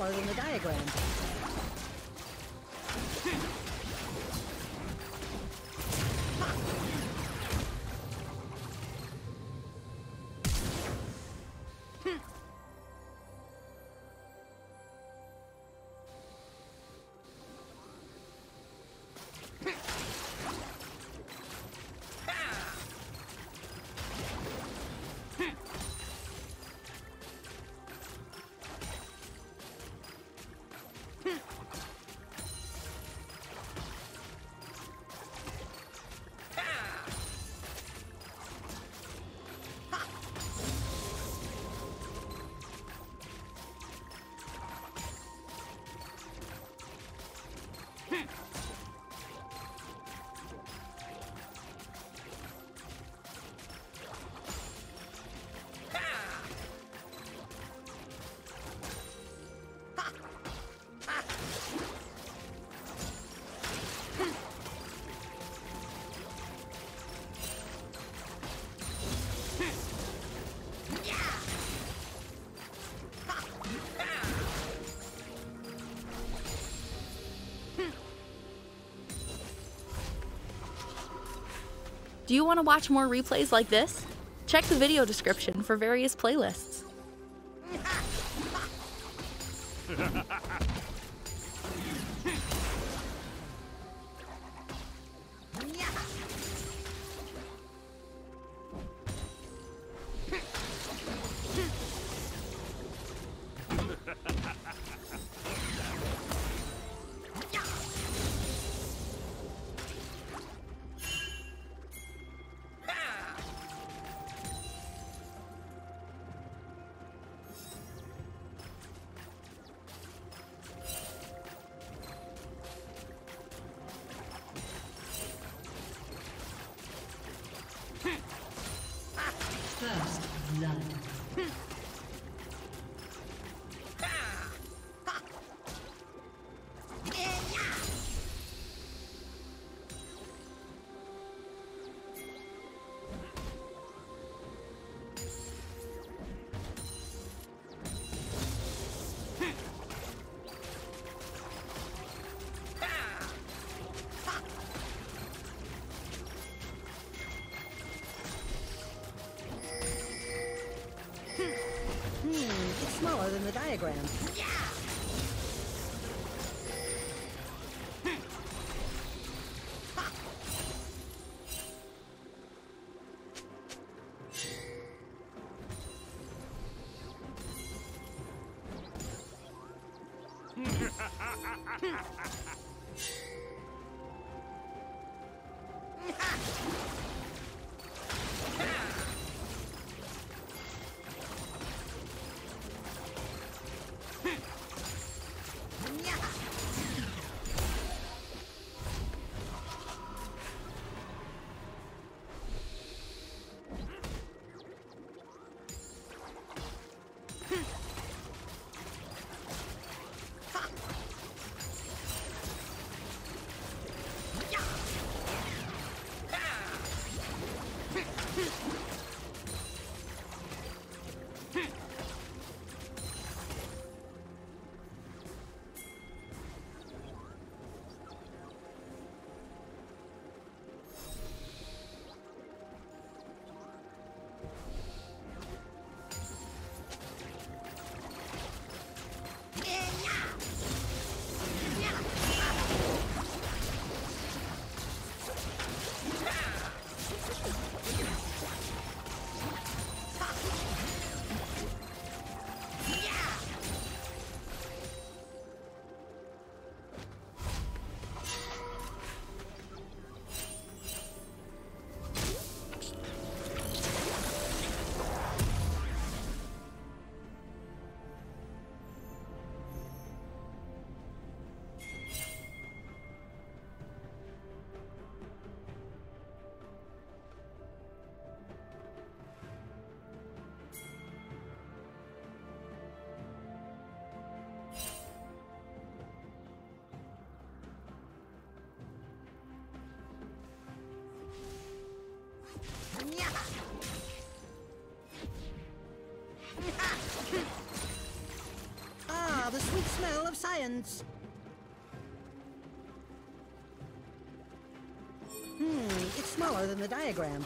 smaller than the diagram. Do you want to watch more replays like this? Check the video description for various playlists. First blood. It's smaller than the diagram. smell of science. It's smaller than the diagram.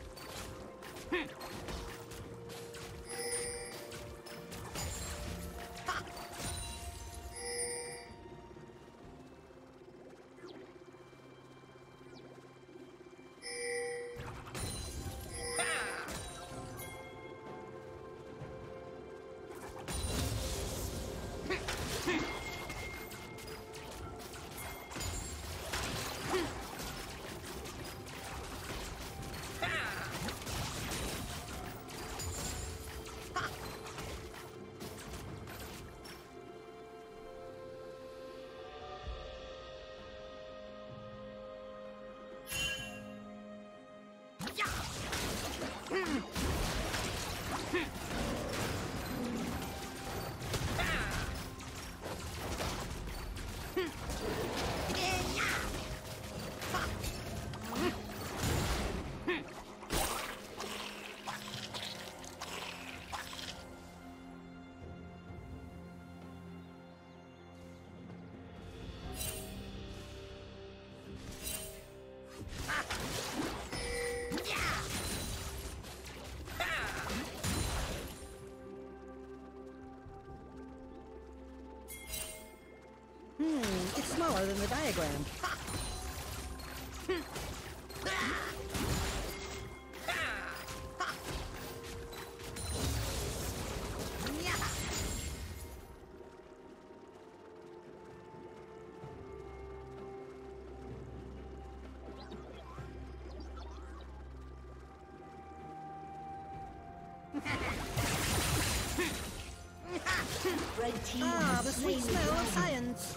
It's smaller than the diagram. Red team The has sweet slain the smell of dragon. science.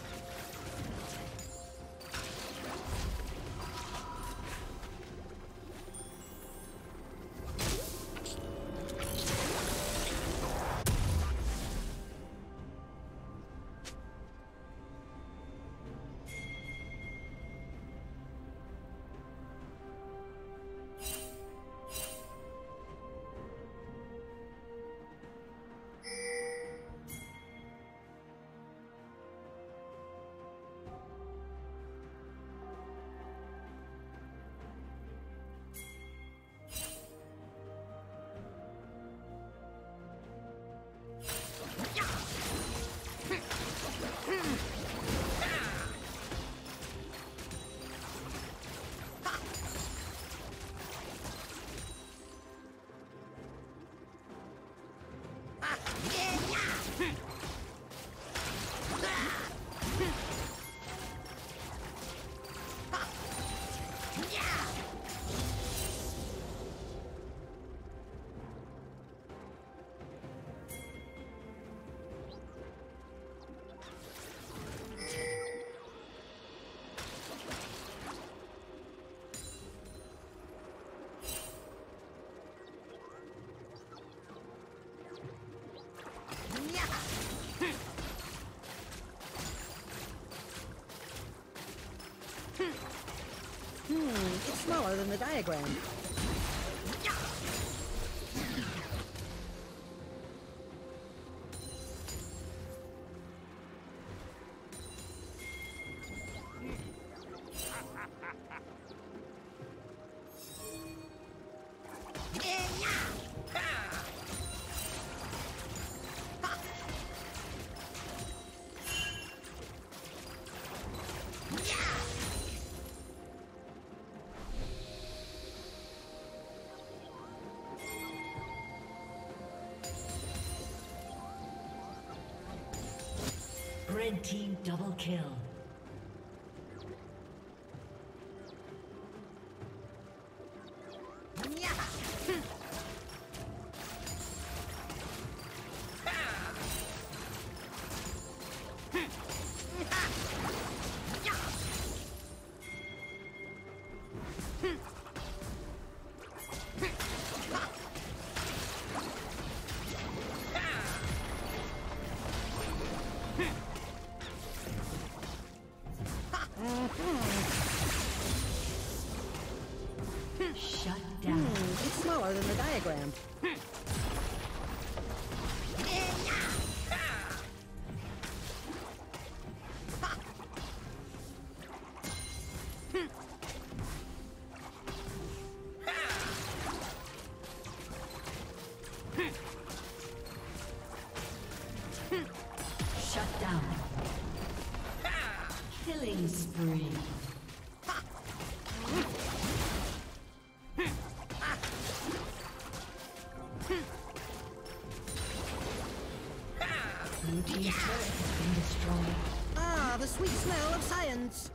It's smaller than the diagram. Red team double kill. Killing spree. Blue team's turret has been destroyed. Ah, the sweet smell of science.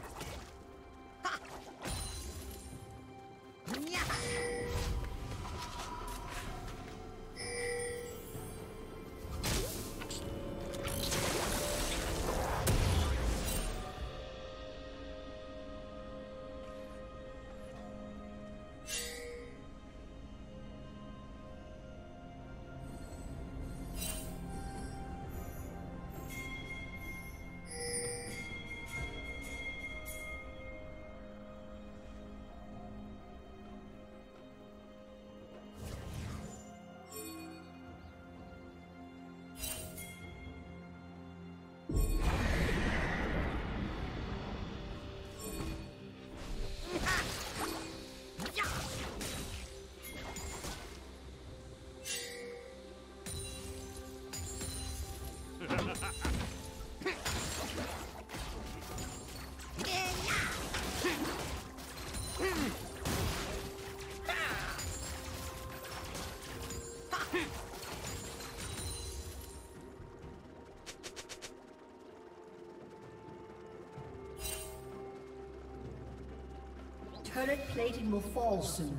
Turret plating will fall soon.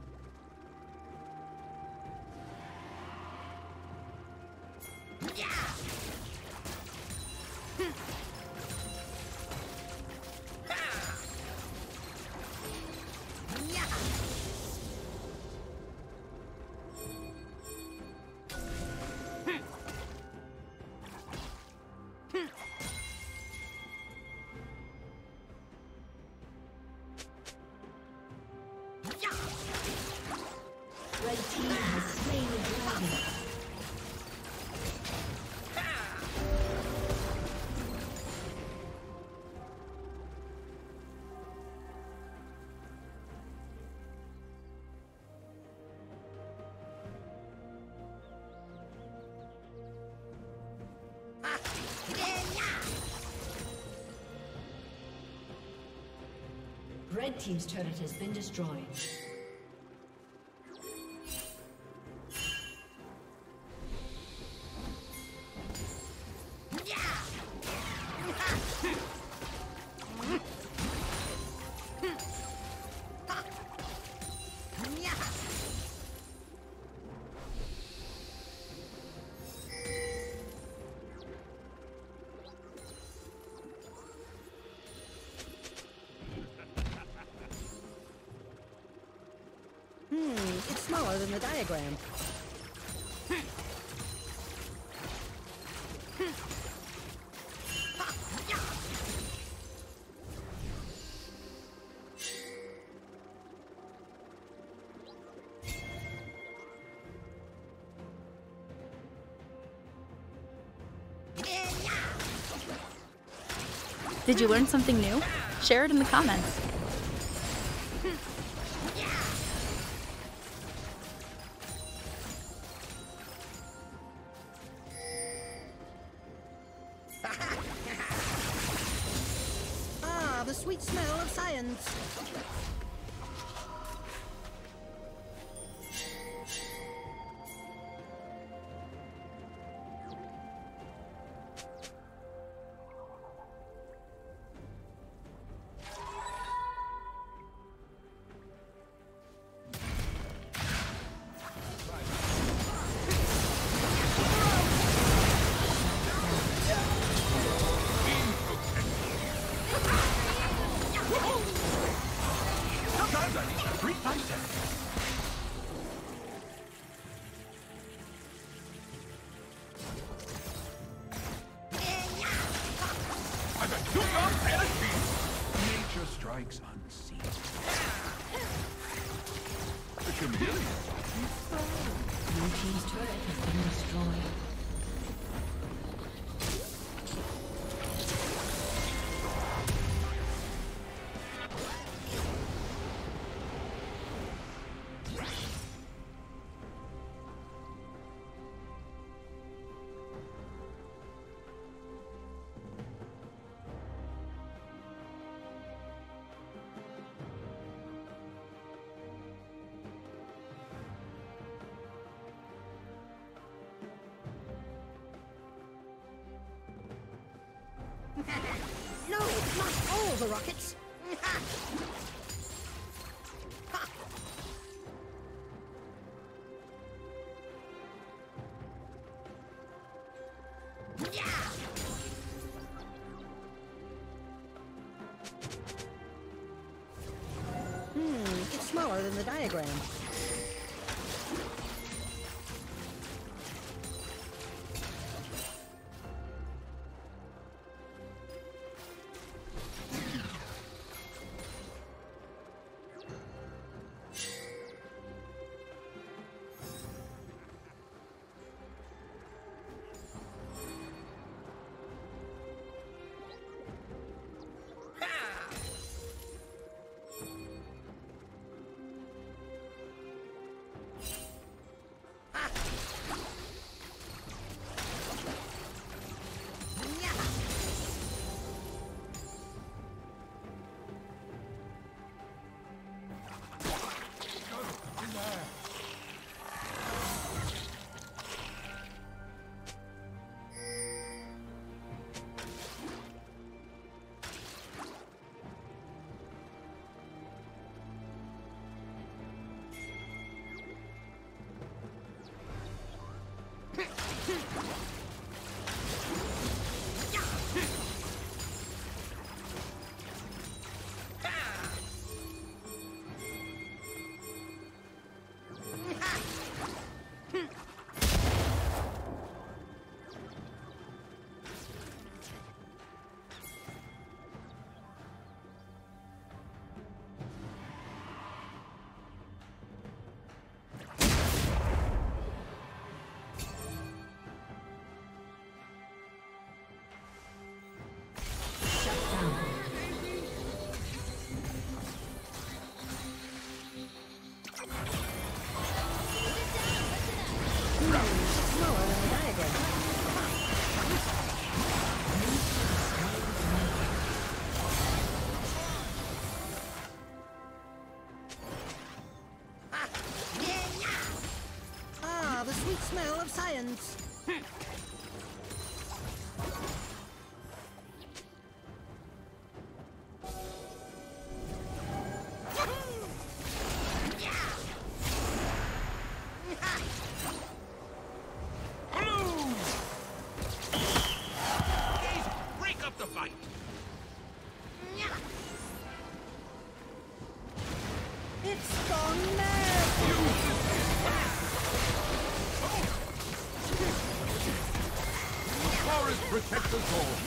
Red team has slain the dragon. Red team's turret has been destroyed. It's smaller than the diagram. Did you learn something new? Share it in the comments. Ah, the sweet smell of science. Nature strikes unseen. The chameleon. Blue team's turret has been destroyed. No, not all the rockets. It's smaller than the diagram. Smaller than the diagram. Ah, the sweet smell of science. Break up the fight! It's gone mad. Forest protects us all!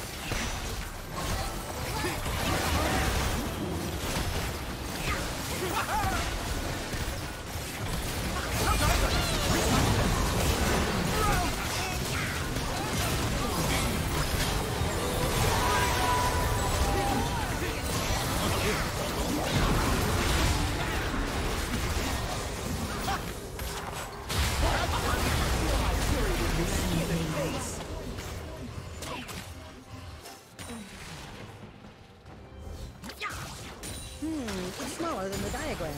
It's smaller than the diagram.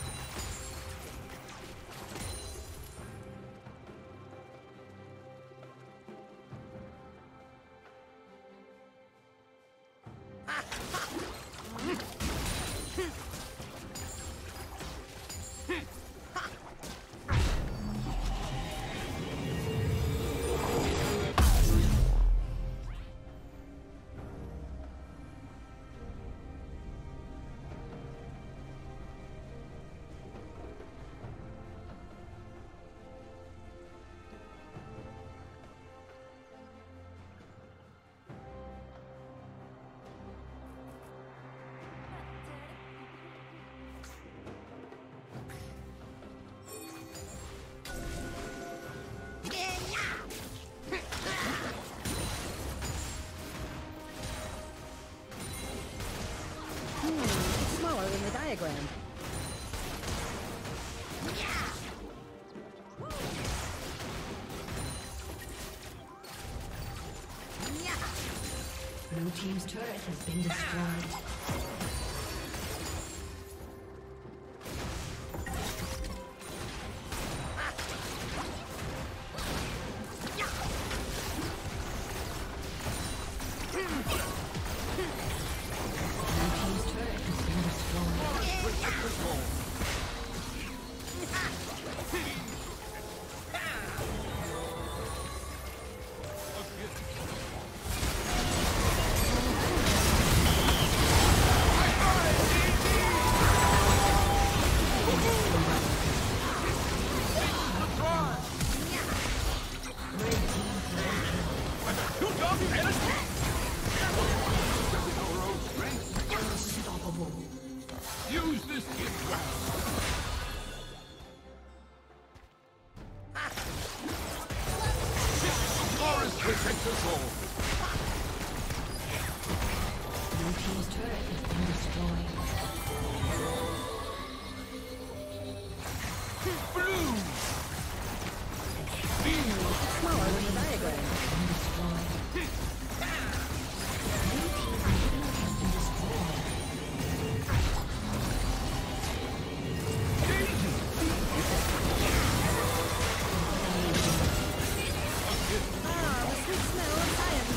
It's smaller than the diagram. Blue team's turret has been destroyed. Blue team's turret has been destroyed. Blue! It's smaller than the diagram. Ah, the sweet smell of science.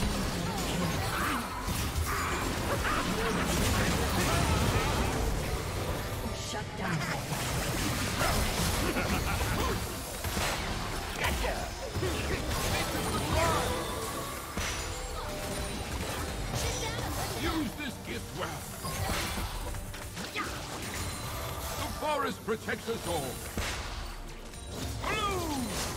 Shut down. Use this gift well. The forest protects us all. Blue!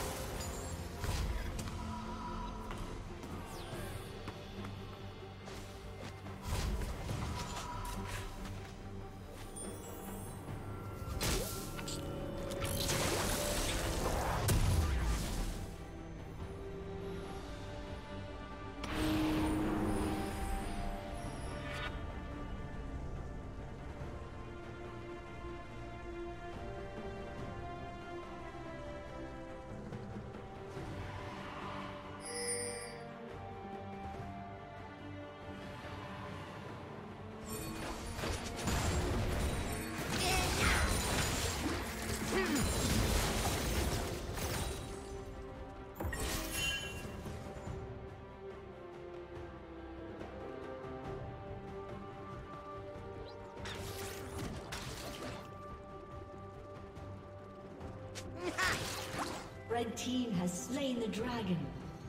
Red team has slain the dragon.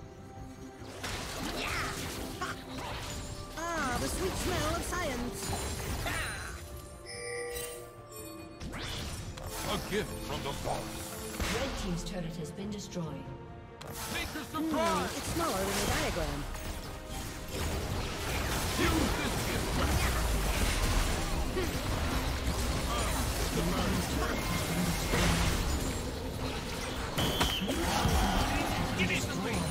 Ah, the sweet smell of science. A gift from the forest. Red team's turret has been destroyed. Make a surprise! It's smaller than the diagram. Use this gift well. Give me some lead.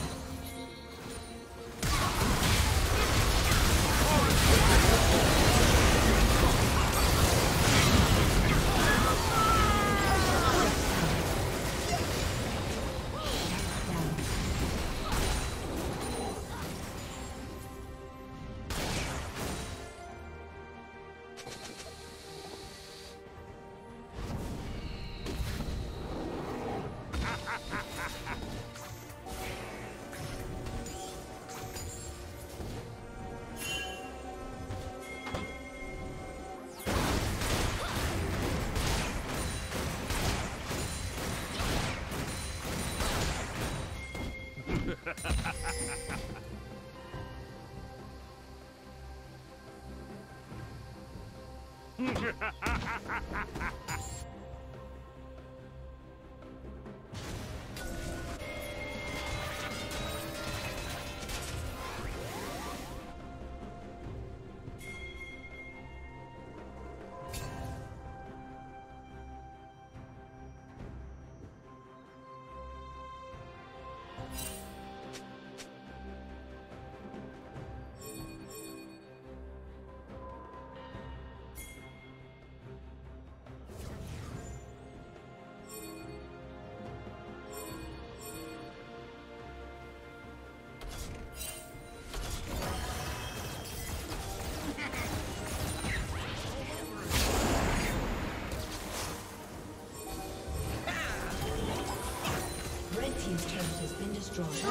Team's turret has been destroyed. Meet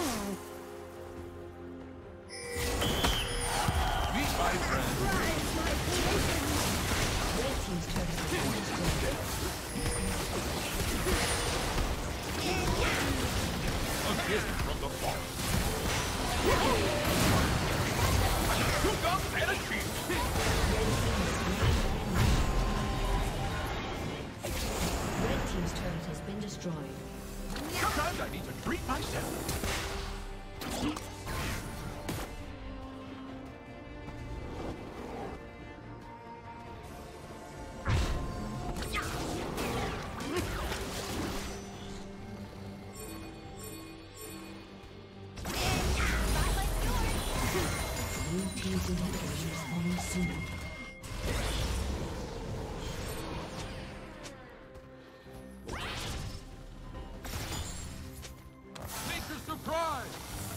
my friend. Red team's turret has been destroyed. A gift from the forest. Took up and achieved. Red team's turret has been destroyed. Sometimes I need to treat myself. Blue team's inhibitor is falling soon. Make a surprise!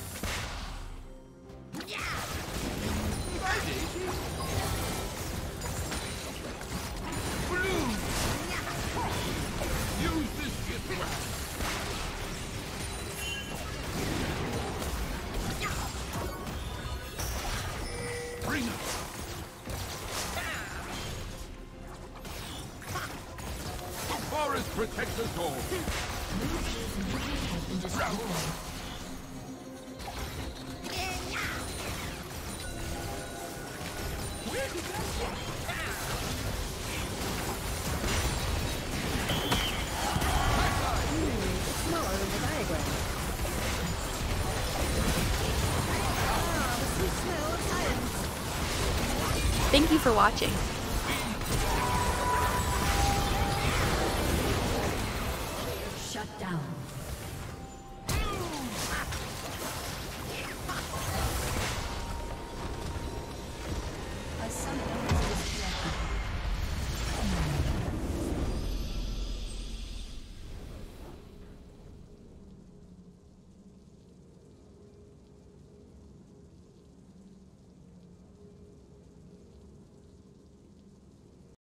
Bye, Daisy! Blue! Use this gift wrap! Bring it! The forest protects us all! Smaller than the diagram. Ah, the sweet smell of science. Thank you for watching. Shut down.